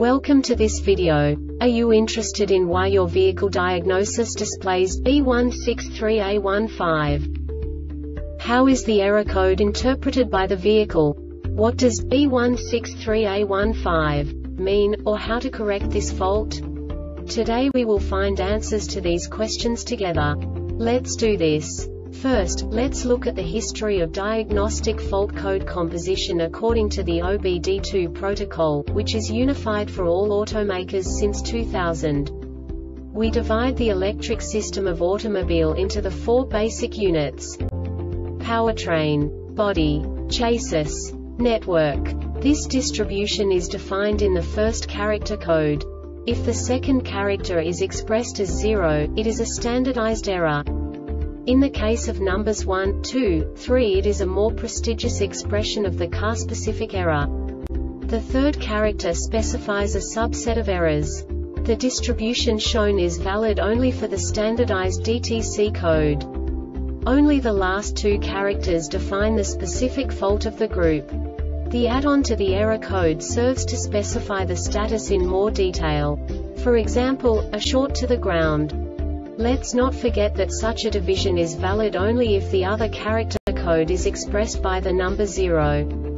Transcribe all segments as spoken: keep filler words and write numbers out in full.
Welcome to this video. Are you interested in why your vehicle diagnosis displays B one six three A one five? How is the error code interpreted by the vehicle? What does B one six three A one five mean, or how to correct this fault? Today we will find answers to these questions together. Let's do this. First, let's look at the history of diagnostic fault code composition according to the O B D two protocol, which is unified for all automakers since two thousand. We divide the electric system of automobile into the four basic units: powertrain, body, chassis, network. This distribution is defined in the first character code. If the second character is expressed as zero, it is a standardized error. In the case of numbers one, two, three, it is a more prestigious expression of the car-specific error. The third character specifies a subset of errors. The distribution shown is valid only for the standardized D T C code. Only the last two characters define the specific fault of the group. The add-on to the error code serves to specify the status in more detail. For example, a short to the ground. Let's not forget that such a division is valid only if the other character code is expressed by the number zero.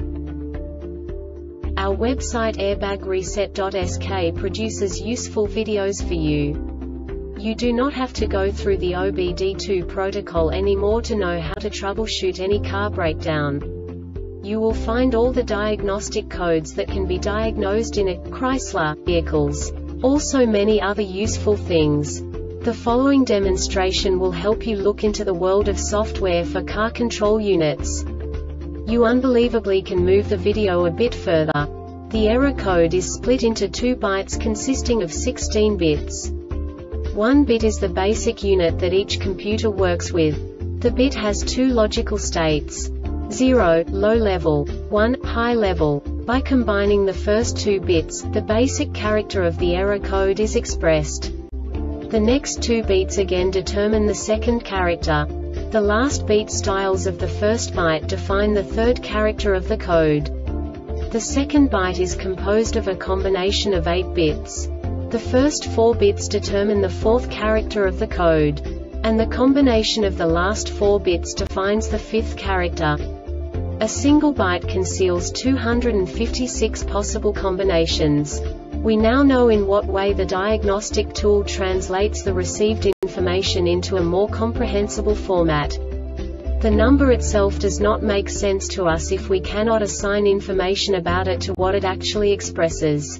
Our website airbag reset dot S K produces useful videos for you. You do not have to go through the O B D two protocol anymore to know how to troubleshoot any car breakdown. You will find all the diagnostic codes that can be diagnosed in a Chrysler vehicles. Also many other useful things. The following demonstration will help you look into the world of software for car control units. You unbelievably can move the video a bit further. The error code is split into two bytes consisting of sixteen bits. One bit is the basic unit that each computer works with. The bit has two logical states: zero, low level, one, high level. By combining the first two bits, the basic character of the error code is expressed. The next two beats again determine the second character. The last beat styles of the first byte define the third character of the code. The second byte is composed of a combination of eight bits. The first four bits determine the fourth character of the code. And the combination of the last four bits defines the fifth character. A single byte conceals two hundred fifty-six possible combinations. We now know in what way the diagnostic tool translates the received information into a more comprehensible format. The number itself does not make sense to us if we cannot assign information about it to what it actually expresses.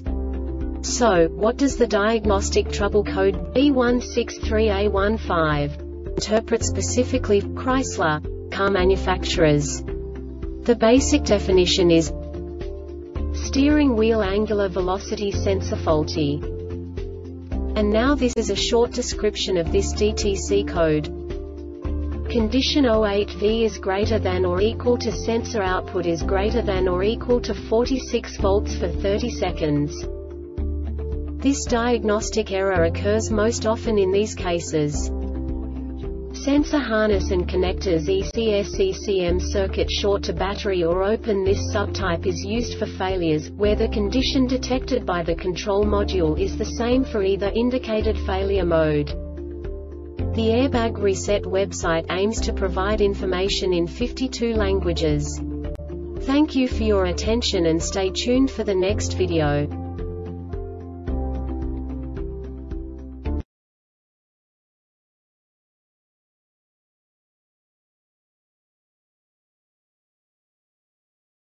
So, what does the diagnostic trouble code B one six three A one five interpret specifically for Chrysler car manufacturers? The basic definition is steering wheel angular velocity sensor faulty. And now this is a short description of this D T C code. Condition zero eight V is greater than or equal to sensor output is greater than or equal to forty-six volts for thirty seconds. This diagnostic error occurs most often in these cases: sensor harness and connectors E C S E C M circuit short to battery or open. This subtype is used for failures, where the condition detected by the control module is the same for either indicated failure mode. The Airbag Reset website aims to provide information in fifty-two languages. Thank you for your attention and stay tuned for the next video.